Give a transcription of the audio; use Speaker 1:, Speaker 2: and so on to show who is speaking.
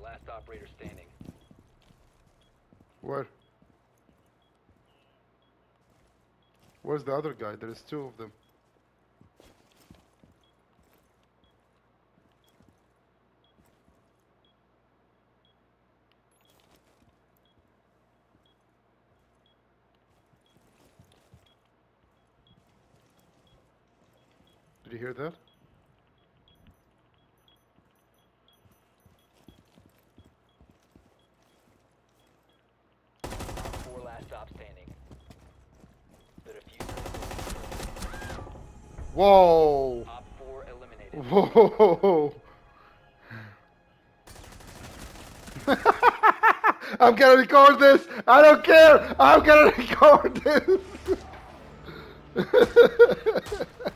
Speaker 1: last operator standing.
Speaker 2: Where? Where's the other guy? There's two of them. Did you hear that?
Speaker 1: Four last stop standing. The diffuser.
Speaker 2: Whoa!
Speaker 1: Op 4 eliminated.
Speaker 2: Whoa! I'm gonna record this! I don't care! I'm gonna record this!